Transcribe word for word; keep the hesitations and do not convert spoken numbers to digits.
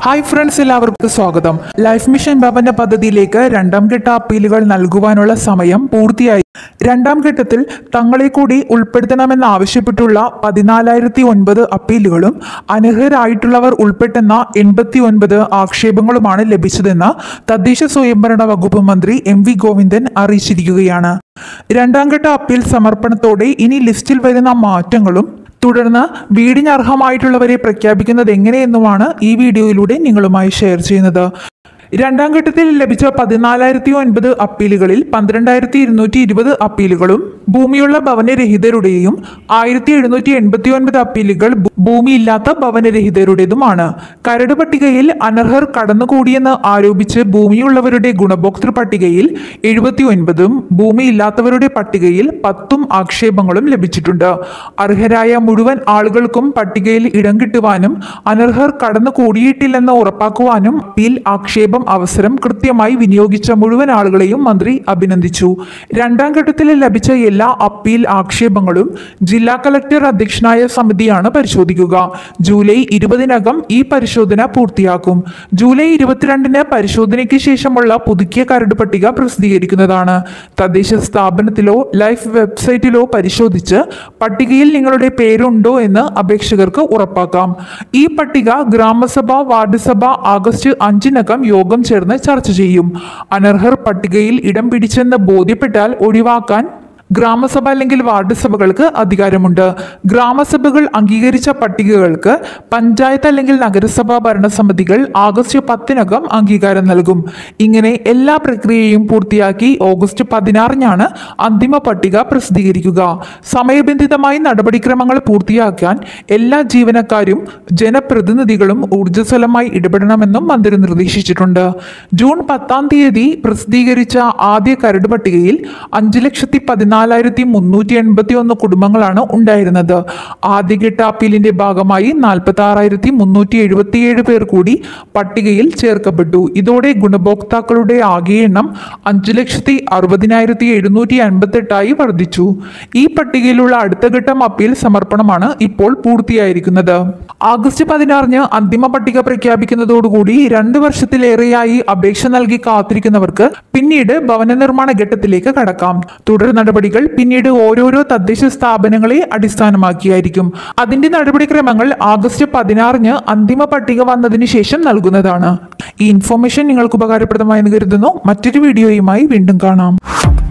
Hi friends, എല്ലാവർക്കും സ്വാഗതം. Life mission ഭവന പദ്ധതിയിലേക്ക് രണ്ടാം ഘട്ട അപ്പീലുകൾ നൽകുവാനുള്ള സമയം പൂർത്തിയായി. രണ്ടാം ഘട്ടത്തിൽ തങ്ങളെ കൂടി ഉൾപ്പെടുത്തണമെന്നാവശ്യപ്പെട്ടുള്ള പതിനാലായിരത്തി ഒൻപത് അപ്പീലുകളും അനർഹരായിട്ടുള്ളവർ ഉൾപ്പെട്ടെന്ന എൺപത്തി ഒൻപത് ആക്ഷേപങ്ങളുമാണ് ലഭിച്ചതെന്ന് തദ്ദേശ സ്വയംഭരണ വകുപ്പ് മന്ത്രി എം വി ഗോവിന്ദൻ അറിയിച്ചിരിക്കുകയാണ്. രണ്ടാം ഘട്ട അപ്പീൽ സമർപ്പണത്തോടെ ഇനി ലിസ്റ്റിൽ വരുന്ന മാറ്റങ്ങളും തുടർന്ന് വീടിന് അർഹമായിട്ടുള്ളവരെ പ്രഖ്യാപിക്കുന്നത് എങ്ങനെയെന്നുമാണ് ഈ വീഡിയോയിലൂടെ നിങ്ങളുമായി ഷെയർ ചെയ്യുന്നത്. രണ്ടാം ഘട്ടത്തിൽ ലഭിച്ച പതിനാലായിരത്തി ഒൻപത് അപ്പീലുകളിൽ പന്ത്രണ്ടായിരത്തി ഇരുന്നൂറ്റി ഇരുപത് അപ്പീലുകളും ഭൂമിയുള്ള ഭവനരഹിതരുടെയും ആയിരത്തി എഴുന്നൂറ്റി എൺപത്തി ഒൻപത് അപ്പീലുകൾ ഭൂമിയില്ലാത്ത ഭവനരഹിതരുടേതുമാണ്. കരട് പട്ടികയിൽ അനർഹർ കടന്നുകൂടിയെന്ന് ആരോപിച്ച് ഭൂമിയുള്ളവരുടെ ഗുണഭോക്തൃ പട്ടികയിൽ എഴുപത്തി ഒൻപതും ഭൂമിയില്ലാത്തവരുടെ പട്ടികയിൽ പത്തും ആക്ഷേപങ്ങളും ലഭിച്ചിട്ടുണ്ട്. അർഹരായ മുഴുവൻ ആളുകൾക്കും പട്ടികയിൽ ഇടം കിട്ടുവാനും അനർഹർ കടന്നുകൂടിയിട്ടില്ലെന്ന് ഉറപ്പാക്കുവാനും അപ്പീൽ ആക്ഷേപം അവസരം കൃത്യമായി വിനിയോഗിച്ച മുഴുവൻ ആളുകളെയും മന്ത്രി അഭിനന്ദിച്ചു. രണ്ടാം ഘട്ടത്തിൽ ലഭിച്ച എല്ലാ അപ്പീൽ ആക്ഷേപങ്ങളും ജില്ലാ കളക്ടർ അധ്യക്ഷനായ സമിതിയാണ് പരിശോധിക്കുക. ജൂലൈ ഇരുപതിനകം ഈ പരിശോധന പൂർത്തിയാക്കും. ജൂലൈ ഇരുപത്തിരണ്ടിന് പരിശോധനയ്ക്ക് ശേഷമുള്ള പുതുക്കിയ കരട് പട്ടിക പ്രസിദ്ധീകരിക്കുന്നതാണ്. തദ്ദേശ സ്ഥാപനത്തിലോ ലൈഫ് വെബ്സൈറ്റിലോ പരിശോധിച്ച് പട്ടികയിൽ നിങ്ങളുടെ പേരുണ്ടോ എന്ന് അപേക്ഷകർക്ക് ഉറപ്പാക്കാം. ഈ പട്ടിക ഗ്രാമസഭ, വാർഡ് സഭ ആഗസ്റ്റ് അഞ്ചിനകം യോഗം ചേർന്ന് ചർച്ച ചെയ്യും. അനർഹർ പട്ടികയിൽ ഇടം പിടിച്ചെന്ന് ബോധ്യപ്പെട്ടാൽ ഒഴിവാക്കാൻ ഗ്രാമസഭ അല്ലെങ്കിൽ വാർഡ് സഭകൾക്ക് അധികാരമുണ്ട്. ഗ്രാമസഭകൾ അംഗീകരിച്ച പട്ടികകൾക്ക് പഞ്ചായത്ത് അല്ലെങ്കിൽ നഗരസഭാ ഭരണസമിതികൾ ആഗസ്റ്റ് പത്തിനകം അംഗീകാരം നൽകും. ഇങ്ങനെ എല്ലാ പ്രക്രിയയും പൂർത്തിയാക്കി ഓഗസ്റ്റ് പതിനാറിനാണ് അന്തിമ പട്ടിക പ്രസിദ്ധീകരിക്കുക. സമയബന്ധിതമായി നടപടിക്രമങ്ങൾ പൂർത്തിയാക്കാൻ എല്ലാ ജീവനക്കാരും ജനപ്രതിനിധികളും ഊർജ്ജസ്വലമായി ഇടപെടണമെന്നും മന്ത്രി നിർദ്ദേശിച്ചിട്ടുണ്ട്. ജൂൺ പത്താം തീയതി പ്രസിദ്ധീകരിച്ച ആദ്യ കരട് പട്ടികയിൽ അഞ്ചു ലക്ഷത്തി പതിനാല് നാലായിരത്തി മുന്നൂറ്റി എൺപത്തി ഒന്ന് കുടുംബങ്ങളാണ് ഉണ്ടായിരുന്നത്. ആദ്യഘട്ട അപ്പീലിന്റെ ഭാഗമായി നാൽപ്പത്തി ആറായിരത്തി മുന്നൂറ്റി എഴുപത്തിയേഴ് പേർ കൂടി പട്ടികയിൽ ചേർക്കപ്പെട്ടു. ഇതോടെ ഗുണഭോക്താക്കളുടെ ആകെ എണ്ണം അഞ്ചു ലക്ഷത്തി അറുപതിനായിരത്തി എഴുന്നൂറ്റി അൻപത്തെട്ടായി വർദ്ധിച്ചു. ഈ പട്ടികയിലുള്ള അടുത്ത ഘട്ടം അപ്പീൽ സമർപ്പണമാണ് ഇപ്പോൾ പൂർത്തിയായിരിക്കുന്നത്. ആഗസ്റ്റ് പതിനാറിന് അന്തിമ പട്ടിക പ്രഖ്യാപിക്കുന്നതോടുകൂടി രണ്ട് വർഷത്തിലേറെയായി അപേക്ഷ നൽകി കാത്തിരിക്കുന്നവർക്ക് പിന്നീട് ഭവന നിർമ്മാണ ഘട്ടത്തിലേക്ക് കടക്കാം. തുടർ നടപടികൾ പിന്നീട് ഓരോരോ തദ്ദേശ സ്ഥാപനങ്ങളെ അടിസ്ഥാനമാക്കിയായിരിക്കും. അതിന്റെ നടപടിക്രമങ്ങൾ ആഗസ്റ്റ് പതിനാറിന് അന്തിമ പട്ടിക വന്നതിന് ശേഷം നൽകുന്നതാണ്. ഈ ഇൻഫോർമേഷൻ നിങ്ങൾക്ക് ഉപകാരപ്രദമായെന്ന് കരുതുന്നു. മറ്റൊരു വീഡിയോയുമായി വീണ്ടും കാണാം.